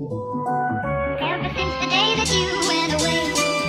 Ever since the day that you went away,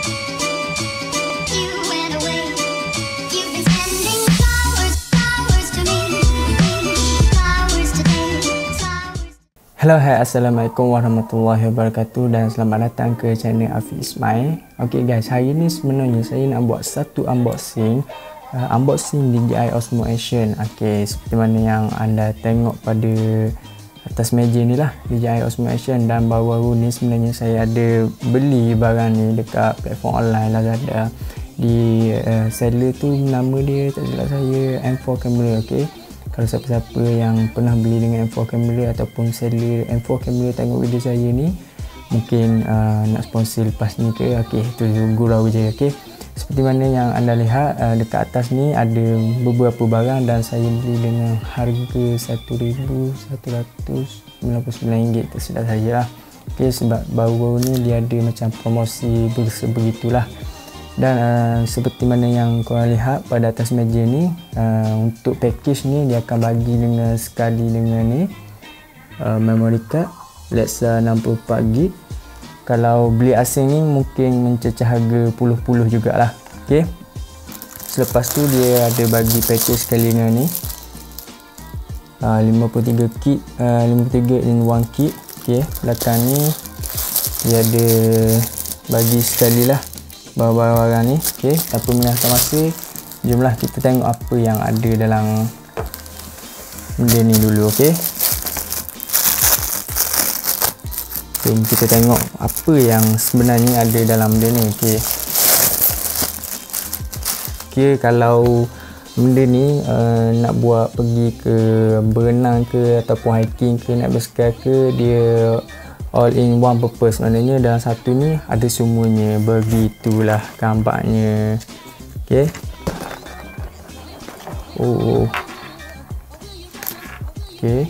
you've been sending flowers, flowers to me, flowers today, flowers. Hello, hai, Assalamualaikum warahmatullahi wabarakatuh dan selamat datang ke channel Afiq Ismail. Okay guys, hari ni sebenarnya saya nak buat satu unboxing DJI Osmo Action. Okay, seperti mana yang anda tengok pada atas meja ni lah, DJI Osmo Action. Dan baru-baru ni sebenarnya saya ada beli barang ni dekat platform online Lazada. Di seller tu nama dia tak silap saya M4 Camera. Okay, kalau siapa-siapa yang pernah beli dengan M4 Camera ataupun seller M4 Camera tengok video saya ni, mungkin nak sponsor lepas ni ke. Okay, tu gurau je. Okay, seperti mana yang anda lihat dekat atas ni ada beberapa barang dan saya beli dengan harga RM1,199 tersilap saya lah. Okay, sebab baru-baru ni dia ada macam promosi begitulah. Dan seperti mana yang korang lihat pada atas meja ni, untuk package ni dia akan bagi dengan sekali dengan ni memory card Lexa 64GB. Kalau beli asing ni mungkin mencecah harga puluh-puluh jugalah. Okay, selepas tu dia ada bagi package sekali dengan ni 53 kit, 53 in 1 kit. Okay, belakang ni dia ada bagi sekali lah barang-barang ni. Okay, tanpa menghasilkan masa, jomlah kita tengok apa yang ada dalam benda ni dulu. Okay, jom kita tengok apa yang sebenarnya ada dalam benda ni. Okay, kalau benda ni nak buat pergi ke berenang ke ataupun hiking ke, naik basikal ke, dia all in one purpose. Maknanya dalam satu ni ada semuanya, begitulah gambarnya. Okay, okay,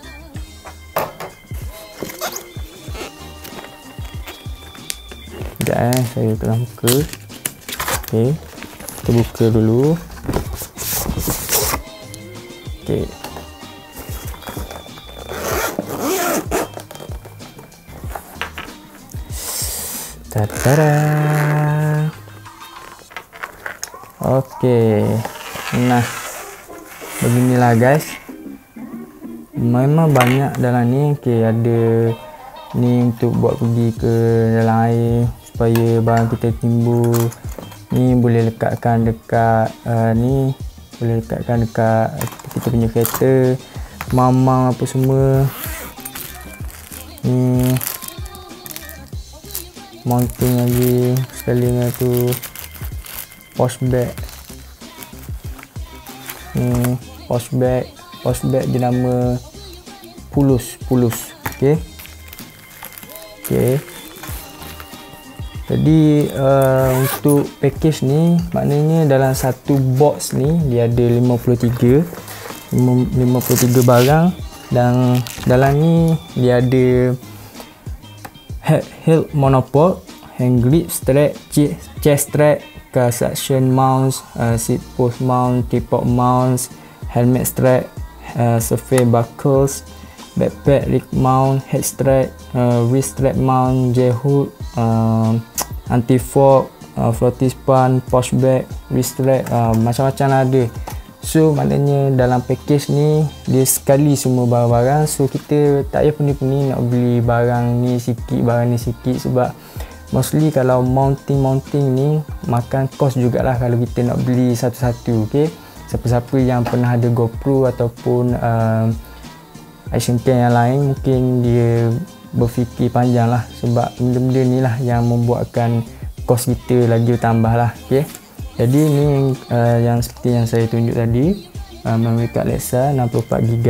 sekejap saya tengah buka. Okay, kita buka dulu. Okay, ta-da. Okay, nah beginilah guys, memang banyak dalam ni. Okay, ada ni untuk buat pergi ke dalam air supaya barang kita timbul. Ni boleh lekatkan dekat ni, boleh lekatkan dekat kita punya kereta, mamang apa semua. Ni mounting lagi sekali dengan tu, post bag. Ni post bag dia nama Pulus. Okay, okay. Jadi untuk package ni, maknanya dalam satu box ni dia ada 53 barang. Dan dalam ni dia ada head monopod, hand grip strap, chest strap, car suction mounts, seat post mount, tripod mounts, helmet strap, surface buckles, backpack rig mount, head strap, wrist strap mount, J hook, anti fog, floating span, pouch bag, wrist strap, macam-macam ada. So maknanya dalam package ni dia sekali semua barang-barang. So kita tak payah pening-pening nak beli barang ni sikit, barang ni sikit, sebab mostly kalau mounting ni makan kos jugalah kalau kita nak beli satu-satu. Okay, siapa-siapa yang pernah ada GoPro ataupun action cam yang lain, mungkin dia berfikir panjang lah, sebab benda-benda ni lah yang membuatkan kos kita lagi bertambah lah. Okay, jadi ni yang seperti yang saya tunjuk tadi, memory card Lexa 64GB.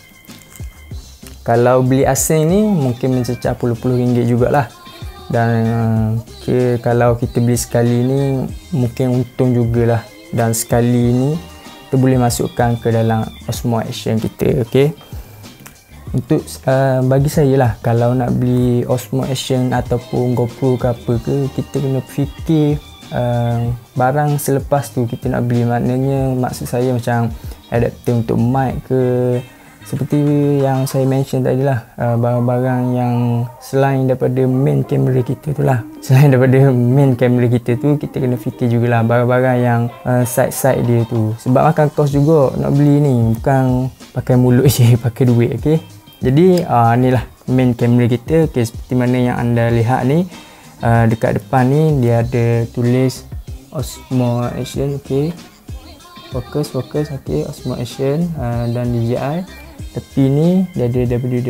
Kalau beli asing ni mungkin mencecah puluh-puluh ringgit jugalah. Dan kalau kita beli sekali ni mungkin untung jugalah, dan sekali ni kita boleh masukkan ke dalam Osmo Action kita. Okay, untuk bagi saya lah, kalau nak beli Osmo Action ataupun GoPro ke apa ke, kita kena fikir barang selepas tu kita nak beli. Maknanya maksud saya macam adapter untuk mic ke, seperti yang saya mention tadi lah, barang-barang yang selain daripada main kamera kita tu lah. Selain daripada main kamera kita tu, kita kena fikir jugalah barang-barang yang side-side dia tu. Sebab makan kos juga nak beli ni, bukan pakai mulut je, pakai duit. Okay, jadi ni lah main kamera kita. Okay, seperti mana yang anda lihat ni, dekat depan ni dia ada tulis Osmo Action. Okay, fokus. Okay, Osmo Action dan DJI. Tepi ni dia ada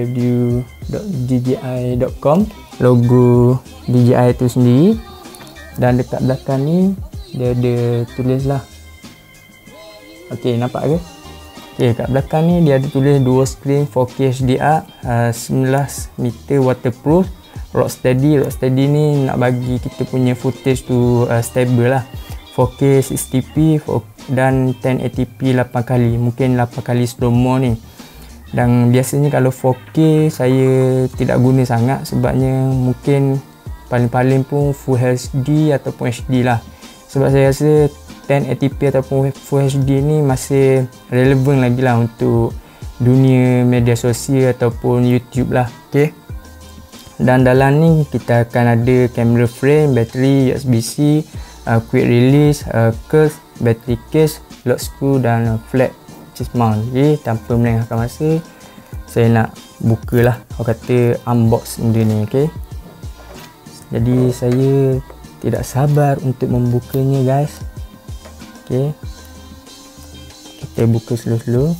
www.dji.com, logo DJI tu sendiri. Dan dekat belakang ni dia ada tulis lah. Ok, nampak ke? Ok, kat belakang ni dia ada tulis dual screen 4K HDR, 19 meter waterproof, Rocksteady. Rocksteady ni nak bagi kita punya footage tu stable lah. 4K 60p dan 1080p 8 kali, mungkin 8 kali slow mo ni. Dan biasanya kalau 4K saya tidak guna sangat, sebabnya mungkin paling-paling pun Full HD ataupun HD lah. Sebab saya rasa 1080p ataupun Full HD ni masih relevan lagi lah untuk dunia media sosial ataupun YouTube lah. Okay, dan dalam ni kita akan ada camera frame, bateri, USB-C, quick release, curve, battery case, lock screw dan flat mount. Okay, tanpa melengahkan masa, saya nak buka lah, orang kata unbox benda ni. Okay, jadi saya tidak sabar untuk membukanya guys. Okay, kita buka slow-slow.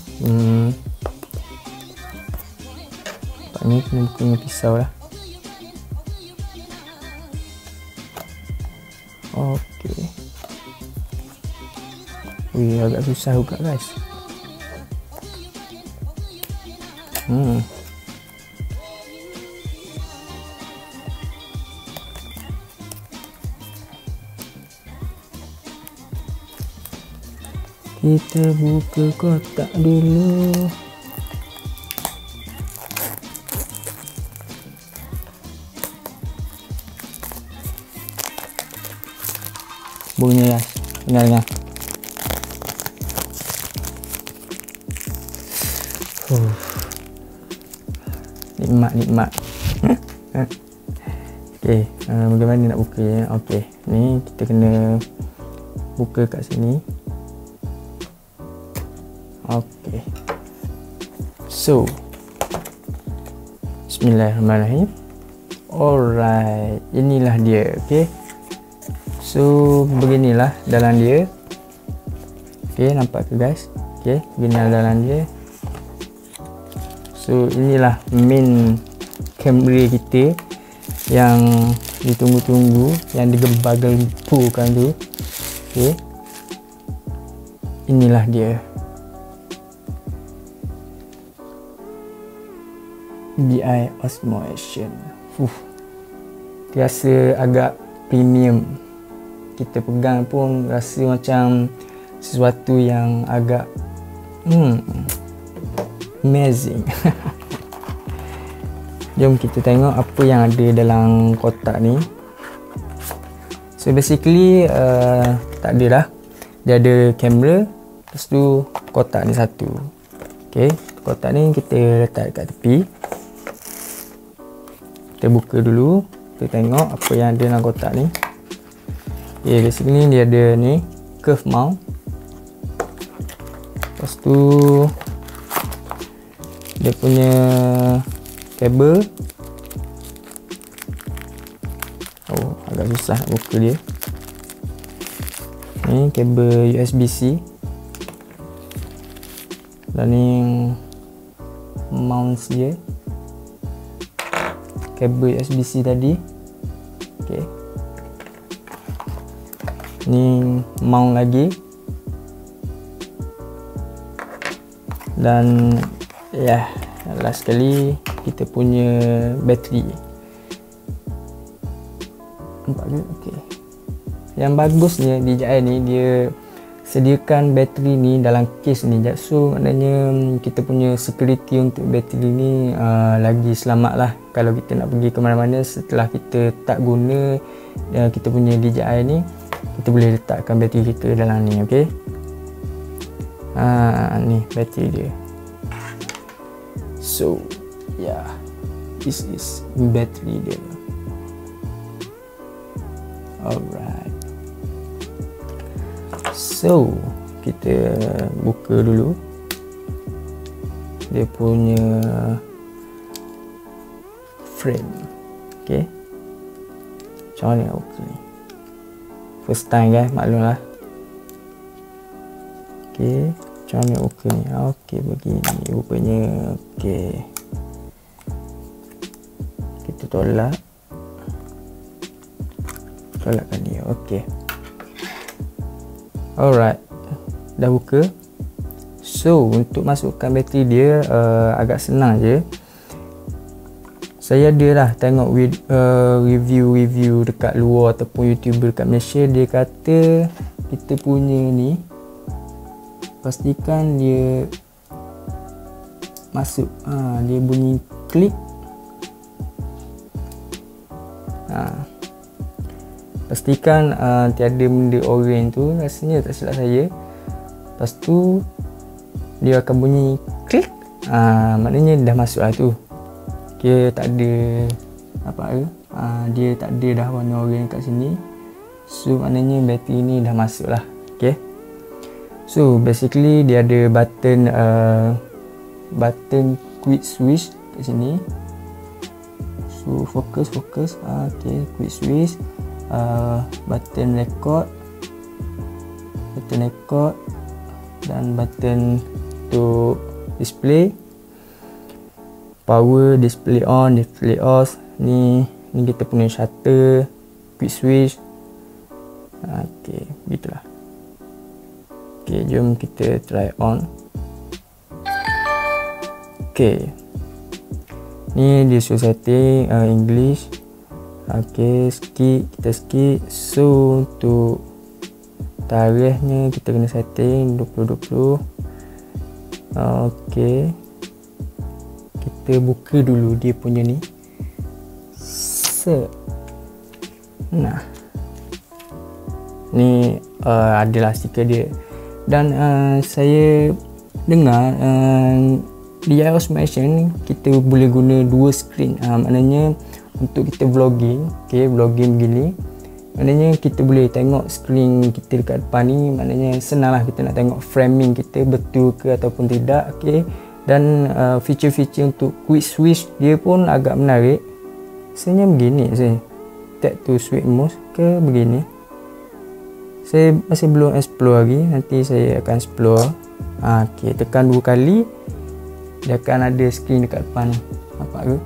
Nampaknya kena buka dengan pisau lah. Okay, wih, agak susah juga guys. Kita buka kotak dulu. Bunyinya ya, dengarnya. Nikmat. Okay, bagaimana nak buka ya? Okay, ni kita kena buka kat sini. Okay, so bismillahirrahmanirrahim. Alright, inilah dia. Okay, so beginilah dalam dia. Okay, nampak ke guys? Okay, beginilah dalam dia. So inilah main kamera kita yang ditunggu-tunggu, yang digembar-gemburkan tu. Okay, inilah dia, DJI Osmo Action. Rasa agak premium, kita pegang pun rasa macam sesuatu yang agak amazing. Jom kita tengok apa yang ada dalam kotak ni. So basically tak ada dah, dia ada kamera, lepas tu kotak ni satu. Okay, kotak ni kita letak kat tepi. Kita buka dulu, kita tengok apa yang ada dalam kotak ni. Okay, basically dia ada ni curve mount, lepas tu dia punya kabel. Oh, agak susah nak buka dia. Ni kabel USB-C. Dan ni mount dia, kabel USB-C tadi. Okay, ni mount lagi. Dan ya, last sekali kita punya bateri. Nampak ke? Okay, yang bagusnya DJI ni, dia sediakan bateri ni dalam case ni. So maknanya kita punya security untuk bateri ni lagi selamat lah. Kalau kita nak pergi ke mana-mana setelah kita tak guna kita punya DJI ni, kita boleh letakkan bateri kita dalam ni. Okay, ni bateri dia. So yeah, this is battery dia. Alright, so kita buka dulu dia punya frame. Okay, macam mana nak buka ni? First time guys, maklumlah. Okay, macam mana nak buka ni? Okay, begini rupanya. Okay, kita tolakkan dia. Okay, alright, dah buka. So untuk masukkan bateri dia agak senang je. Saya ada lah tengok review dekat luar ataupun YouTuber dekat Malaysia, dia kata kita punya ni pastikan dia masuk, dia bunyi klik, pastikan tiada benda orange tu, rasanya tak silap saya. Lepas tu dia akan bunyi klik, maknanya dah masuk lah tu. Okay, tak ada apa dia tak ada dah warna orange kat sini, so maknanya bateri ni dah masuk lah. Okay, so basically dia ada button quick switch kat sini. So fokus. Okay, quick switch, button record dan button untuk display, power, display on, display off. Ni kita punya shutter, quick switch. Okay, begitulah. Okay, jom kita try on. Okay, ni dia show setting English. Okay, kita skip. So untuk tarikhnya kita kena setting 2020. Okay, kita buka dulu dia punya ni. Nah, ni adalah stiker dia. Dan saya dengar di iOS Motion kita boleh guna dua screen. Maknanya untuk kita vlogging, okay, vlogging begini, maknanya kita boleh tengok screen kita dekat depan ni. Maknanya senang lah kita nak tengok framing kita betul ke ataupun tidak. Okay, dan feature-feature untuk quick switch dia pun agak menarik. Sebenarnya begini saya tap to switch mode ke begini. Saya masih belum explore lagi, nanti saya akan explore. Okay, tekan 2 kali dia akan ada screen dekat depan ni, nampak ke?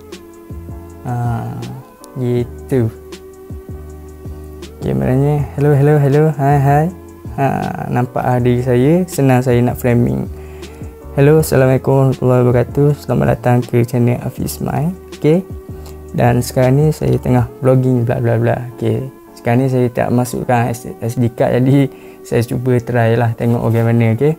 Gitu. Okay, maknanya hello, hai. Nampak diri saya, senang saya nak framing. Hello, Assalamualaikum warahmatullahi wabarakatuh. Selamat datang ke channel Hafiz Ismail. Okay, dan sekarang ni saya tengah vlogging bla bla bla. Okay, sekarang ni saya tak masukkan SD card, jadi saya cuba try lah tengok bagaimana. Okay,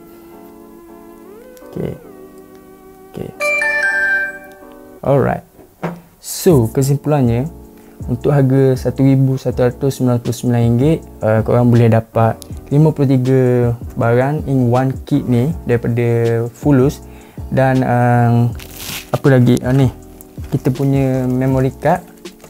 alright. So kesimpulannya, untuk harga RM1,199, korang boleh dapat 53 barang in one kit ni daripada Fulus. Dan apa lagi ni, kita punya memory card,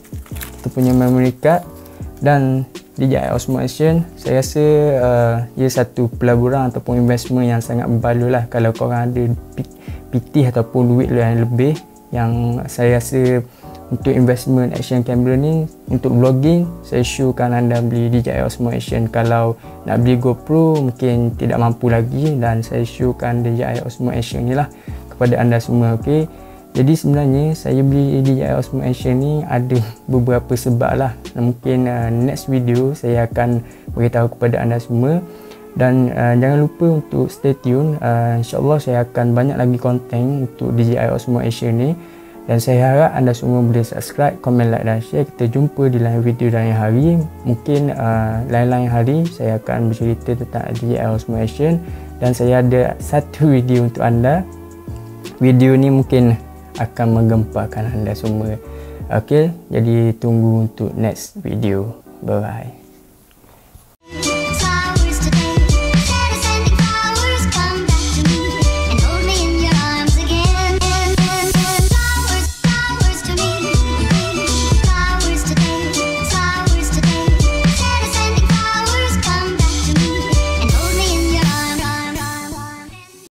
dan DJI Osmo Action. Saya rasa ia satu pelaburan ataupun investment yang sangat berbaloi lah kalau korang ada PT ataupun duit yang lebih. Yang saya rasa untuk investment action camera ni, untuk vlogging, saya syorkan anda beli DJI Osmo Action. Kalau nak beli GoPro mungkin tidak mampu lagi, dan saya syorkan DJI Osmo Action ni lah kepada anda semua. Okay, jadi sebenarnya saya beli DJI Osmo Action ni ada beberapa sebab lah. Mungkin next video saya akan beritahu kepada anda semua. Dan jangan lupa untuk stay tune. InsyaAllah saya akan banyak lagi konten untuk DJI Osmo Action ni. Dan saya harap anda semua boleh subscribe, komen, like dan share. Kita jumpa di lain video lain hari. Mungkin lain-lain hari saya akan bercerita tentang DJI Osmo Action. Dan saya ada satu video untuk anda. Video ni mungkin akan menggemparkan anda semua. Okay, jadi tunggu untuk next video. Bye bye.